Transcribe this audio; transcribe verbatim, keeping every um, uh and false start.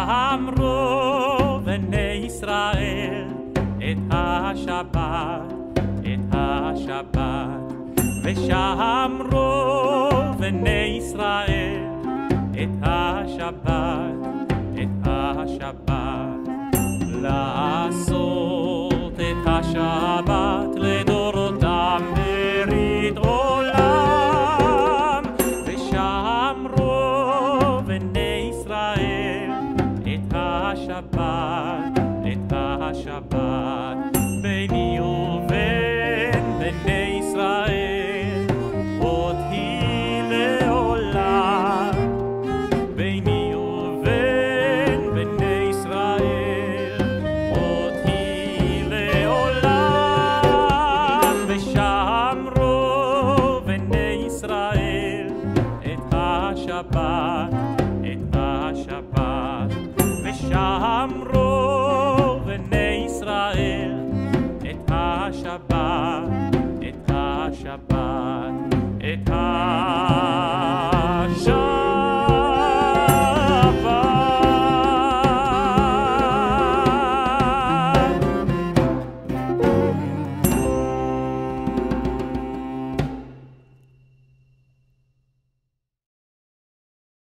ושמרו בני ישראל את השבת, את השבת. ושמרו בני ישראל את השבת, את השבת. לעשות את השבת לדורותם ברית עולם. ושמרו בני ישראל את השבת, את השבת. ביני ובין בני ישראל עוד היא לעולם. ביני ובין בני ישראל עוד היא לעולם. ושמרו בני ישראל את השבת, את השבת. ושמרו בני ישראל את השבת, את השבת, את השבת.